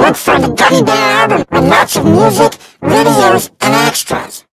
look for the Gummy Bear album with lots of music, videos, and extras.